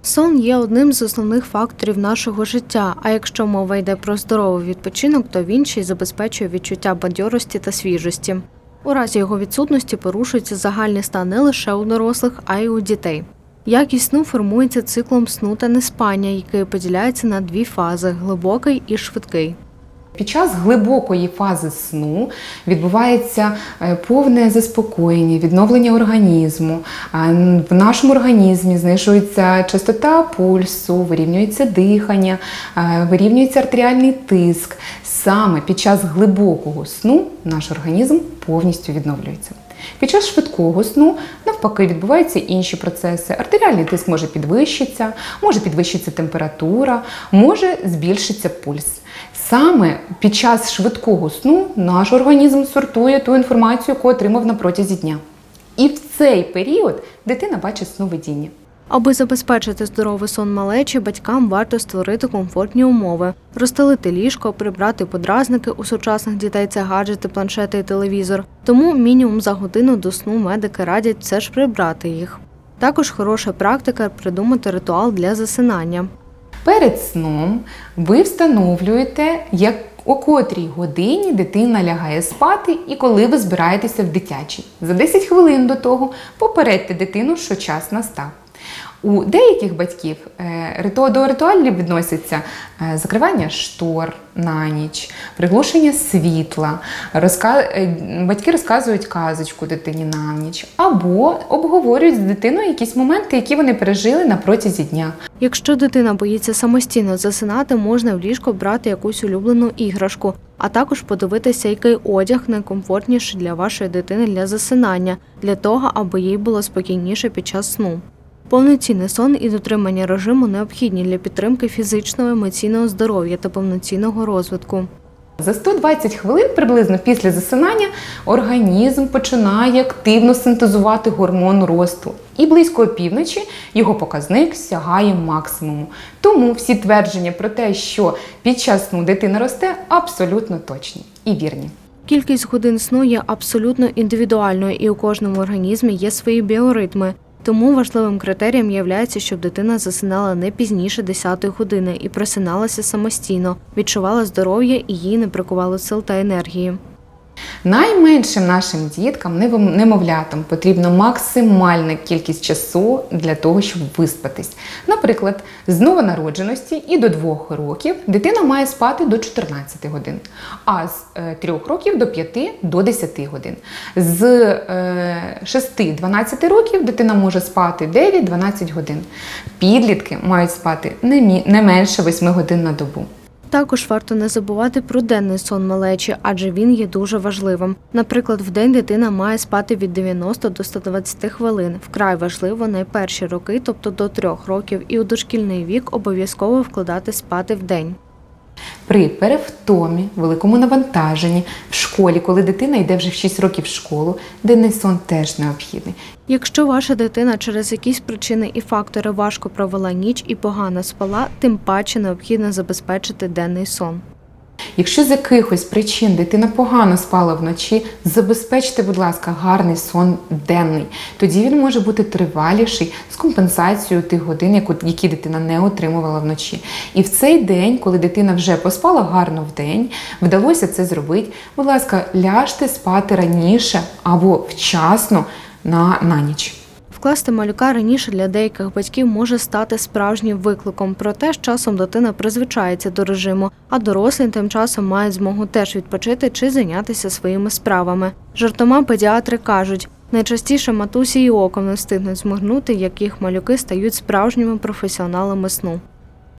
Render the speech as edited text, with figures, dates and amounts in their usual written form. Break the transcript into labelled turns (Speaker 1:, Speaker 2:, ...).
Speaker 1: Сон є одним з основних факторів нашого життя, а якщо мова йде про здоровий відпочинок, то він ще й забезпечує відчуття бадьорості та свіжості. У разі його відсутності порушується загальний стан не лише у дорослих, а й у дітей. Якість сну формується циклом сну та неспання, який поділяється на дві фази – глибокий і швидкий.
Speaker 2: Під час глибокої фази сну відбувається повне заспокоєння, відновлення організму. В нашому організмі знижується частота пульсу, вирівнюється дихання, вирівнюється артеріальний тиск. Саме під час глибокого сну наш організм повністю відновлюється. Під час швидкого сну, навпаки, відбуваються інші процеси. Артеріальний тиск може підвищитися температура, може збільшитися пульс. Саме під час швидкого сну наш організм сортує ту інформацію, яку отримав на протязі дня. І в цей період дитина бачить сновидіння.
Speaker 1: Аби забезпечити здоровий сон малечі, батькам варто створити комфортні умови, розстелити ліжко, прибрати подразники, у сучасних дітей це гаджети, планшети і телевізор. Тому мінімум за годину до сну медики радять все ж прибрати їх. Також хороша практика – придумати ритуал для засинання.
Speaker 2: Перед сном ви встановлюєте, о котрій годині дитина лягає спати і коли ви збираєтеся в дитячий. За 10 хвилин до того попередьте дитину, що час настав. У деяких батьків до ритуалів відносяться закривання штор на ніч, приглушення світла, батьки розказують казочку дитині на ніч або обговорюють з дитиною якісь моменти, які вони пережили на протязі дня.
Speaker 1: Якщо дитина боїться самостійно засинати, можна в ліжко брати якусь улюблену іграшку, а також подивитися, який одяг найкомфортніший для вашої дитини для засинання, для того, аби їй було спокійніше під час сну. Повноцінний сон і дотримання режиму необхідні для підтримки фізичного, емоційного здоров'я та повноцінного розвитку.
Speaker 2: За 120 хвилин приблизно після засинання організм починає активно синтезувати гормон росту. І близько опівночі його показник сягає максимуму. Тому всі твердження про те, що під час сну дитина росте, абсолютно точні і вірні.
Speaker 1: Кількість годин сну є абсолютно індивідуальною і у кожному організмі є свої біоритми. Тому важливим критерієм є, щоб дитина засинала не пізніше 10-ї години і просиналася самостійно, відчувала здоров'я і їй не бракувало сил та енергії.
Speaker 2: Найменшим нашим діткам, немовлятам, потрібна максимальна кількість часу для того, щоб виспатись. Наприклад, з новонародженості і до 2 років дитина має спати до 14 годин, а з 3 років до 5 до 10 годин. З 6-12 років дитина може спати 9-12 годин. Підлітки мають спати не менше 8 годин на добу.
Speaker 1: Також варто не забувати про денний сон малечі, адже він є дуже важливим. Наприклад, вдень дитина має спати від 90 до 120 хвилин. Вкрай важливо найперші роки, тобто до 3 років, і у дошкільний вік обов'язково вкладати спати вдень.
Speaker 2: При перевтомі, великому навантаженні, в школі, коли дитина йде вже в 6 років в школу, денний сон теж необхідний.
Speaker 1: Якщо ваша дитина через якісь причини і фактори важко провела ніч і погано спала, тим паче необхідно забезпечити денний сон.
Speaker 2: Якщо з якихось причин дитина погано спала вночі, забезпечте, будь ласка, гарний сон денний. Тоді він може бути триваліший, з компенсацією тих годин, які дитина не отримувала вночі. І в цей день, коли дитина вже поспала гарно вдень, вдалося це зробити, будь ласка, ляжте спати раніше або вчасно на ніч.
Speaker 1: Вкласти малюка раніше для деяких батьків може стати справжнім викликом, проте з часом дитина призвичається до режиму, а дорослі тим часом мають змогу теж відпочити чи зайнятися своїми справами. Жартома педіатри кажуть, найчастіше матусі і оком не встигнуть зморгнути, як їх малюки стають справжніми професіоналами сну.